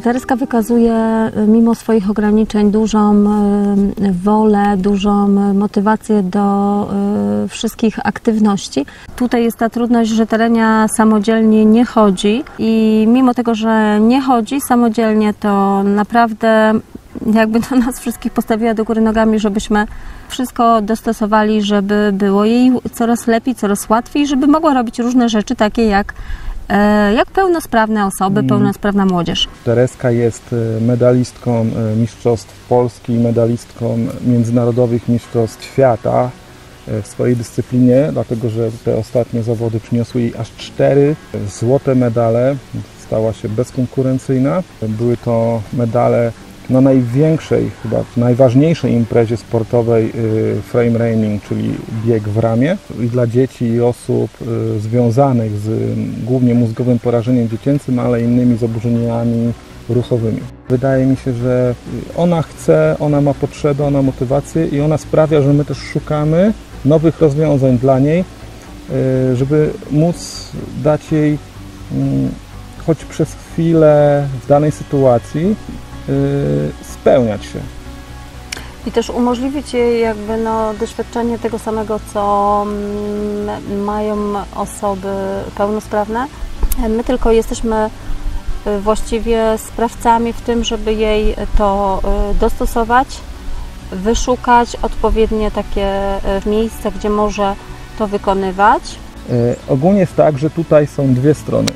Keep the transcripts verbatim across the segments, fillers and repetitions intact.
Tereska wykazuje mimo swoich ograniczeń dużą wolę, dużą motywację do wszystkich aktywności. Tutaj jest ta trudność, że Terenia samodzielnie nie chodzi i mimo tego, że nie chodzi samodzielnie, to naprawdę jakby do nas wszystkich postawiła do góry nogami, żebyśmy wszystko dostosowali, żeby było jej coraz lepiej, coraz łatwiej, żeby mogła robić różne rzeczy takie jak jak pełnosprawne osoby, pełnosprawna młodzież. Tereska jest medalistką mistrzostw Polski, medalistką międzynarodowych mistrzostw świata w swojej dyscyplinie, dlatego że te ostatnie zawody przyniosły jej aż cztery złote medale. Stała się bezkonkurencyjna. Były to medale na największej, chyba najważniejszej imprezie sportowej frame reining, czyli bieg w ramię. I dla dzieci i osób związanych z głównie mózgowym porażeniem dziecięcym, ale innymi zaburzeniami ruchowymi. Wydaje mi się, że ona chce, ona ma potrzebę, ona ma motywację i ona sprawia, że my też szukamy nowych rozwiązań dla niej, żeby móc dać jej choć przez chwilę w danej sytuacji spełniać się. I też umożliwić jej jakby no, doświadczenie tego samego, co mają osoby pełnosprawne. My tylko jesteśmy właściwie sprawcami w tym, żeby jej to dostosować, wyszukać odpowiednie takie miejsca, gdzie może to wykonywać. Ogólnie jest tak, że tutaj są dwie strony.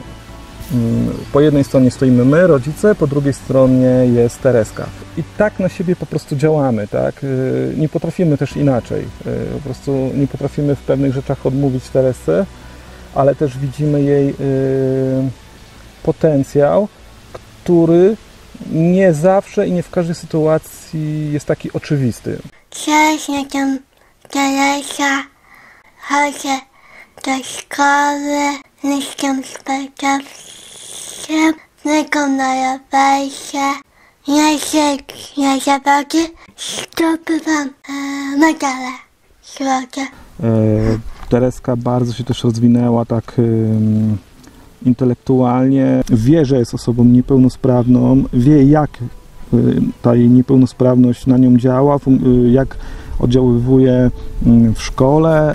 Po jednej stronie stoimy my, rodzice, po drugiej stronie jest Tereska. I tak na siebie po prostu działamy, tak? Nie potrafimy też inaczej. Po prostu nie potrafimy w pewnych rzeczach odmówić Teresce, ale też widzimy jej potencjał, który nie zawsze i nie w każdej sytuacji jest taki oczywisty. Cześć, jestem Teresa, chodzę do szkoły, jestem sportowcem, wykonuję wejście, jeżdżę na zawody, zdobywam e, medale złote. Tereska bardzo się też rozwinęła tak intelektualnie, wie, że jest osobą niepełnosprawną, wie, jak ta jej niepełnosprawność na nią działa, jak oddziaływuje w szkole,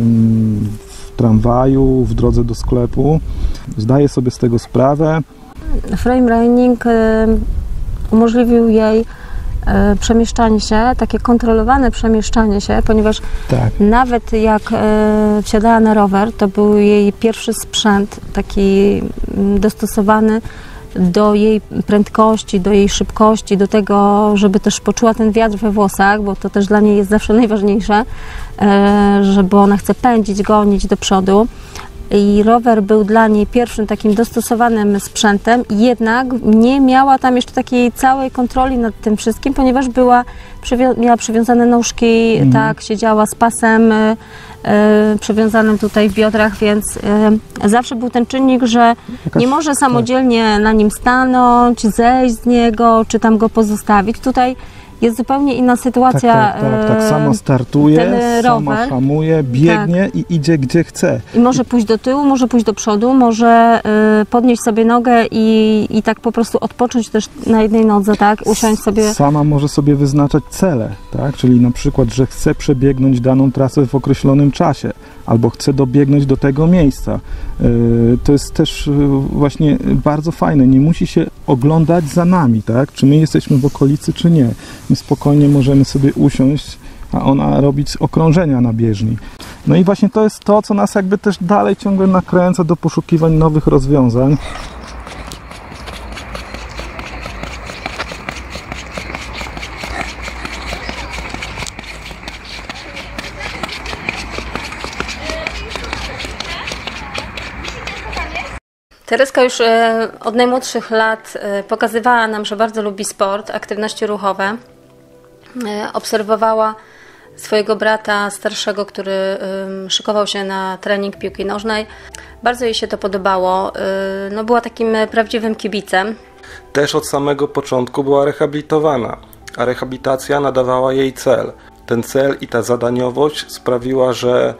w tramwaju, w drodze do sklepu. Zdaje sobie z tego sprawę. Frame reining umożliwił jej przemieszczanie się, takie kontrolowane przemieszczanie się, ponieważ tak. Nawet jak e, wsiadała na rower, to był jej pierwszy sprzęt taki dostosowany do jej prędkości, do jej szybkości, do tego, żeby też poczuła ten wiatr we włosach, bo to też dla niej jest zawsze najważniejsze, e, żeby ona chce pędzić, gonić do przodu. I rower był dla niej pierwszym takim dostosowanym sprzętem, jednak nie miała tam jeszcze takiej całej kontroli nad tym wszystkim, ponieważ była, miała przywiązane nóżki, mhm. tak, siedziała z pasem y, y, przywiązanym tutaj w biodrach, więc y, zawsze był ten czynnik, że Jakaś, nie może samodzielnie tak. na nim stanąć, zejść z niego, czy tam go pozostawić. Tutaj jest zupełnie inna sytuacja. Tak, tak, tak, tak. Sama startuje, sama hamuje, biegnie tak. i idzie gdzie chce. I może pójść do tyłu, może pójść do przodu, może y, podnieść sobie nogę i, i tak po prostu odpocząć też na jednej nodze, tak? Usiąść sobie. Sama może sobie wyznaczać cele, tak? Czyli na przykład, że chce przebiegnąć daną trasę w określonym czasie, albo chce dobiegnąć do tego miejsca. Y, to jest też y, właśnie bardzo fajne. Nie musi się oglądać za nami, tak? Czy my jesteśmy w okolicy, czy nie. My spokojnie możemy sobie usiąść, a ona robić okrążenia na bieżni. No i właśnie to jest to, co nas jakby też dalej ciągle nakręca do poszukiwań nowych rozwiązań. Tereska już od najmłodszych lat pokazywała nam, że bardzo lubi sport, aktywności ruchowe. Obserwowała swojego brata starszego, który szykował się na trening piłki nożnej. Bardzo jej się to podobało. No, była takim prawdziwym kibicem. Też od samego początku była rehabilitowana, a rehabilitacja nadawała jej cel. Ten cel i ta zadaniowość sprawiła, że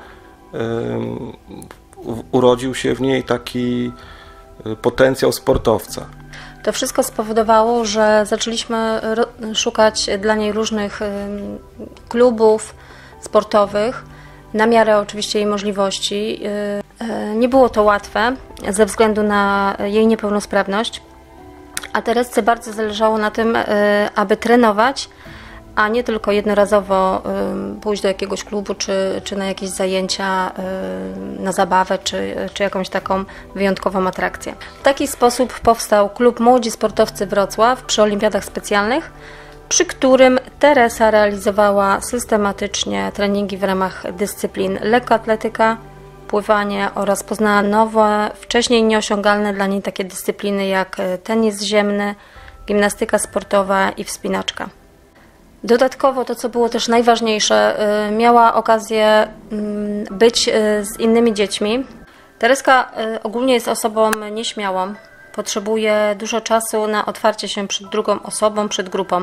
urodził się w niej taki potencjał sportowca. To wszystko spowodowało, że zaczęliśmy szukać dla niej różnych klubów sportowych, na miarę oczywiście jej możliwości. Nie było to łatwe ze względu na jej niepełnosprawność, a Teresce bardzo zależało na tym, aby trenować, a nie tylko jednorazowo pójść do jakiegoś klubu, czy, czy na jakieś zajęcia, na zabawę, czy, czy jakąś taką wyjątkową atrakcję. W taki sposób powstał klub Młodzi Sportowcy Wrocław przy Olimpiadach Specjalnych, przy którym Teresa realizowała systematycznie treningi w ramach dyscyplin lekkoatletyka, pływanie oraz poznała nowe, wcześniej nieosiągalne dla niej takie dyscypliny jak tenis ziemny, gimnastyka sportowa i wspinaczka. Dodatkowo to, co było też najważniejsze, miała okazję być z innymi dziećmi. Tereska ogólnie jest osobą nieśmiałą, potrzebuje dużo czasu na otwarcie się przed drugą osobą, przed grupą.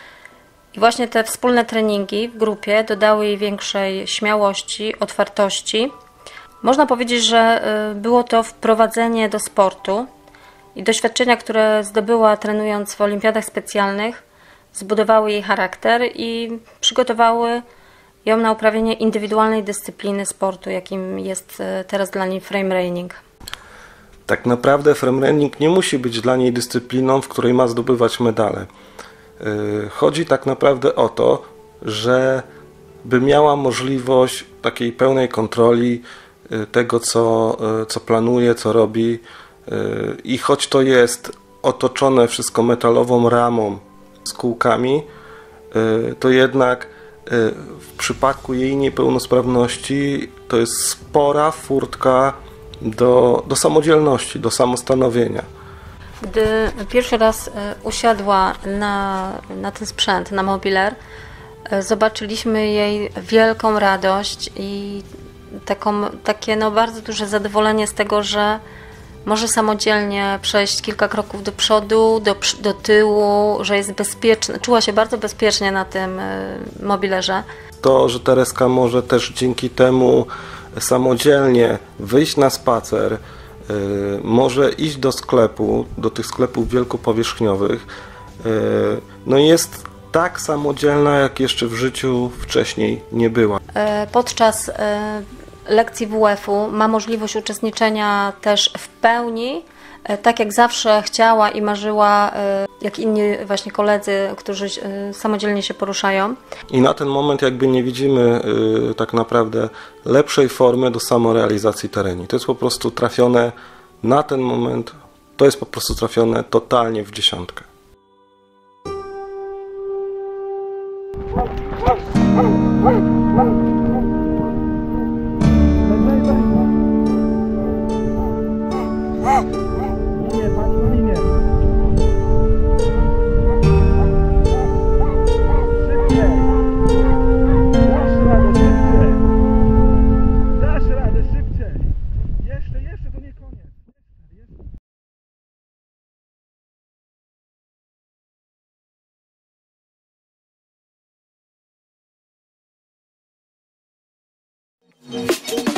I właśnie te wspólne treningi w grupie dodały jej większej śmiałości, otwartości. Można powiedzieć, że było to wprowadzenie do sportu i doświadczenia, które zdobyła trenując w Olimpiadach Specjalnych, zbudowały jej charakter i przygotowały ją na uprawianie indywidualnej dyscypliny sportu, jakim jest teraz dla niej frame running. Tak naprawdę frame running nie musi być dla niej dyscypliną, w której ma zdobywać medale. Chodzi tak naprawdę o to, że by miała możliwość takiej pełnej kontroli tego, co, co planuje, co robi, i choć to jest otoczone wszystko metalową ramą z kółkami, to jednak w przypadku jej niepełnosprawności to jest spora furtka do, do samodzielności, do samostanowienia. Gdy pierwszy raz usiadła na, na ten sprzęt, na mobiler, zobaczyliśmy jej wielką radość i taką, takie no bardzo duże zadowolenie z tego, że może samodzielnie przejść kilka kroków do przodu, do, do tyłu, że jest bezpieczna, czuła się bardzo bezpiecznie na tym mobilerze. To, że Tereska może też dzięki temu samodzielnie wyjść na spacer, może iść do sklepu, do tych sklepów wielkopowierzchniowych, no jest tak samodzielna, jak jeszcze w życiu wcześniej nie była. Podczas lekcji W F-u ma możliwość uczestniczenia też w pełni, tak jak zawsze chciała i marzyła, jak inni właśnie koledzy, którzy samodzielnie się poruszają. I na ten moment jakby nie widzimy tak naprawdę lepszej formy do samorealizacji tereni. To jest po prostu trafione na ten moment, to jest po prostu trafione totalnie w dziesiątkę. Thank you.